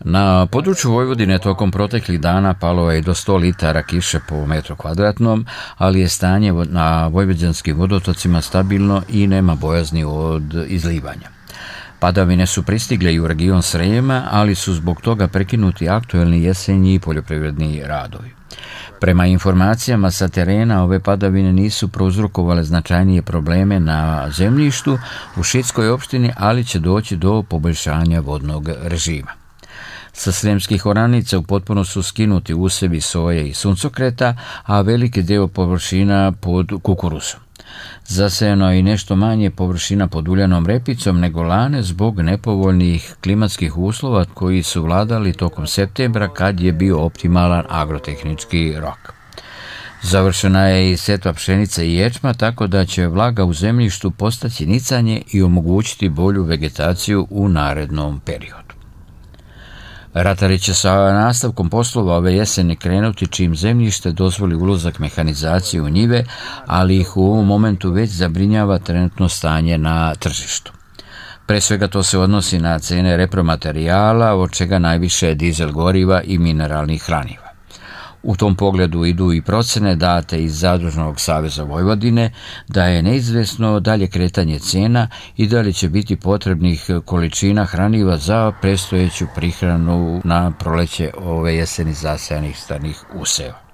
Na području Vojvodine tokom proteklih dana palo je do 100 litara kiše po metru kvadratnom, ali je stanje na vojvođanskim vodotocima stabilno i nema bojazni od izlivanja. Padavine su pristigle i u region Srema, ali su zbog toga prekinuti aktuelni jesenji poljoprivredni radovi. Prema informacijama sa terena, ove padavine nisu prouzrokovale značajnije probleme na zemljištu u Šidskoj opštini, ali će doći do poboljšanja vodnog režima. Sa sremskih oranica u potpuno su skinuti usevi soje i suncokreta, a veliki deo površina pod kukuruzom. Zasejano je i nešto manje površina pod uljanom repicom nego lane zbog nepovoljnih klimatskih uslova koji su vladali tokom septembra kad je bio optimalan agrotehnički rok. Završena je i setva pšenice i ječma, tako da će vlaga u zemljištu postaći nicanje i omogućiti bolju vegetaciju u narednom periodu. Ratari će sa nastavkom poslova ove jeseni krenuti čim zemljište dozvoli ulazak mehanizacije u njive, ali ih u ovom momentu već zabrinjava trenutno stanje na tržištu. Pre svega to se odnosi na cene repromaterijala, od čega najviše je dizel goriva i mineralnih hraniva. U tom pogledu idu i procene date iz Zadružnog saveza Vojvodine da je neizvesno dalje kretanje cena i da li će biti potrebnih količina hraniva za predstojeću prihranu na proleće ove jeseni zasejanih starih useva.